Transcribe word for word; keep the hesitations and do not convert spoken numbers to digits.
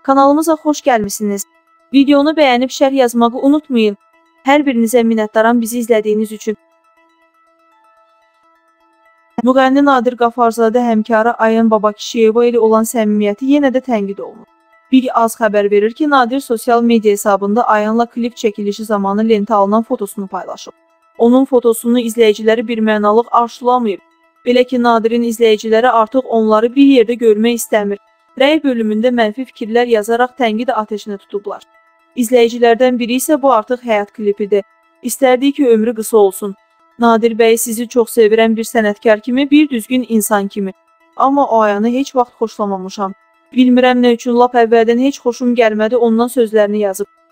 Kanalımıza xoş gəlmisiniz. Videonu bəyənib şərh yazmağı unutmayın. Hər birinizə minnətdaram bizi izlədiyiniz üçün. Müğənni Nadir Qafarzadə həmkarı Ayən Babakişiyeva ilə olan səmimiyyəti yenə də tənqid olunur. Bir az xəbər verir ki, Nadir sosial media hesabında Ayənla klip çəkilişi zamanı lentə alınan fotosunu paylaşıb. Onun fotosunu izləyiciləri bir mənalıq arzulamayıb. Belə ki, Nadirin izləyiciləri artıq onları bir yerdə görmək istəmir. Rəy bölümündə mənfi fikirlər yazaraq tənqid ateşinə tutublar. İzləyicilərdən biri isə bu artıq həyat klipidir. İstərdik ki, ömrü qısa olsun. Nadir bəy, sizi çox sevirəm bir sənətkar kimi, bir düzgün insan kimi. Amma o Ayəni heç vaxt xoşlamamışam. Bilmirəm nə üçün lap əvvəldən heç xoşum gəlmədi ondan sözlərini yazıb.